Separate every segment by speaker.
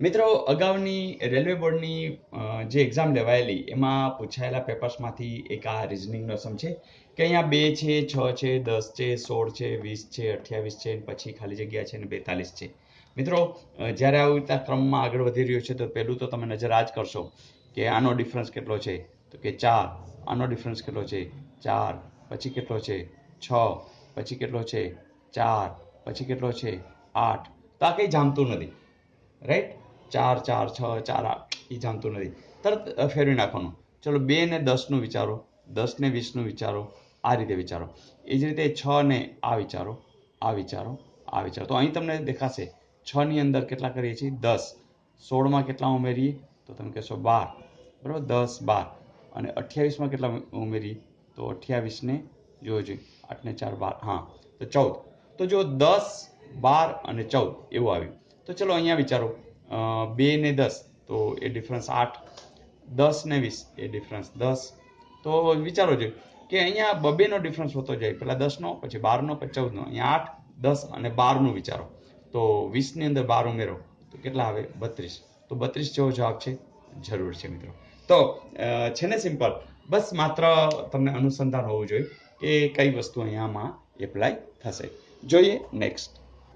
Speaker 1: મિત્રો અગાઉની રેલવે બોર્ડની જે એક્ઝામ લેવાયેલી એમાં પૂછાયેલા પેપર્સમાંથી એક આ રિઝનિંગનો સમ છે કે અહીંયા 2 છે, 6 છે, 10 છે, 16 છે, 20 છે, 28 છે, પછી ખાલી જગ્યા છે અને 42 છે. મિત્રો જ્યારે આવી રીતના ક્રમમાં આગળ વધી રહ્યો છે તો પહેલું તો તમે નજર આ જ કરશો કે આનો ડિફરન્સ કેટલો છે, તો કે 4. આનો ડિફરન્સ કેટલો છે 4, પછી કેટલો છે 6, પછી કેટલો છે 4, પછી કેટલો છે 8. તો આ કંઈ જામતું નથી, રાઈટ. 4, 4, 6, 4, 8 એ જામતું નથી, તરત ફેરવી નાખવાનું. ચલો 2 ને 10 નું વિચારો, 10 ને 20 નું વિચારો, આ રીતે વિચારો. એ જ રીતે 6 ને આ વિચારો, આ વિચારો, આ વિચારો. તો અહીં તમને દેખાશે 6 ની અંદર કેટલા કરીએ છીએ 10, 16 માં કેટલા ઉમેરીએ તો તમે કહેશો 12, બરાબર, 10, 12. અને 28 માં કેટલા ઉમેરીએ તો 28 ને જોજો, 8 ને 4 12, હા તો 14. તો જો 10, 12 અને 14 એવું આવ્યું. તો ચલો અહીંયા વિચારો 2 ને 10 તો એ ડિફરન્સ 8, 10 ને 20 એ ડિફરન્સ 10. તો વિચારો જો કે અહીંયા બબેનો ડિફરન્સ હોતો જાય, પહેલા 10 નો, પછી 12 નો, પછી 14 નો. અહીંયા 8, 10 અને 12 નું વિચારો. તો 20 ની અંદર 12 ઉમેરો તો કેટલા આવે 32. તો 32 જેવો જવાબ છે, જરૂર છે મિત્રો. તો છે ને સિમ્પલ, બસ માત્ર તમને અનુસંધાન હોવું જોઈએ કે કઈ વસ્તુ અહીંયામાં એપ્લાય થશે. જોઈએ નેક્સ્ટ.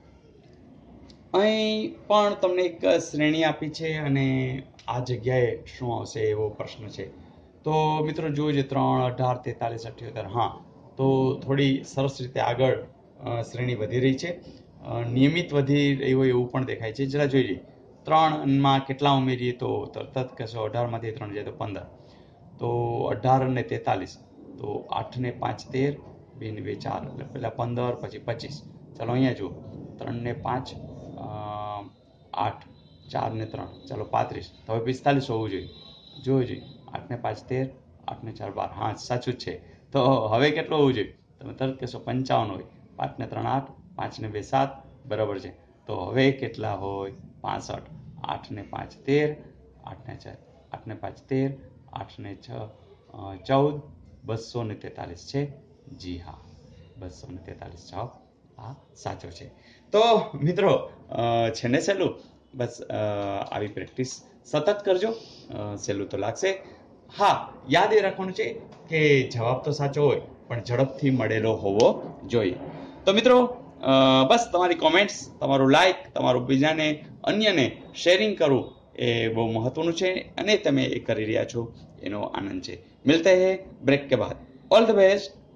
Speaker 1: અહીં પણ તમને એક શ્રેણી આપી છે અને આ જગ્યાએ શું આવશે એવો પ્રશ્ન છે. તો મિત્રો જોજો 3, 18, 43, 78. હા, તો થોડી સરસ રીતે આગળ શ્રેણી વધી રહી છે, નિયમિત વધી રહી હોય એવું પણ દેખાય છે. જરા જોઈએ 3 માં કેટલા ઉમેરીએ તો તરત જ કહેશો 18 માંથી 3 જાય તો 15. તો 18 અને 43, તો 8 ને 5 13, 2 ને 2 4, એટલે પહેલા 15 પછી 25. ચાલો અહીંયા જુઓ 3 ને 5 8, 4 ને 3, ચાલો 35. તો હવે 45 હોવું જોઈએ. જોવું જોઈએ 8 ને 5 13, 8 ને 4 12. હા, સાચું જ છે. તો હવે કેટલું હોવું જોઈએ, તમે તરત કહેશો 55 હોય. 5 ને 3 8, 5 ને 2 7, બરાબર છે. તો હવે કેટલા હોય 65. 8 ને 5 13, 8 ને 4, 8 ને 5 13, 8 ને 6 14, 243 છે. જી હા, 243 જવાબ આ સાચો છે. તો મિત્રો છે ને સહેલું, બસ આવી પ્રેક્ટિસ સતત કરજો, સહેલું તો લાગશે. હા, યાદ એ રાખવાનું છે કે જવાબ તો સાચો હોય પણ ઝડપથી મળેલો હોવો જોઈએ. તો મિત્રો બસ તમારી કોમેન્ટ્સ, તમારું લાઈક, તમારું બીજાને અન્યને શેરિંગ કરવું એ બહુ મહત્વનું છે અને તમે એ કરી રહ્યા છો એનો આનંદ છે. મિલતે હૈ બ્રેક કે બાદ. All the best.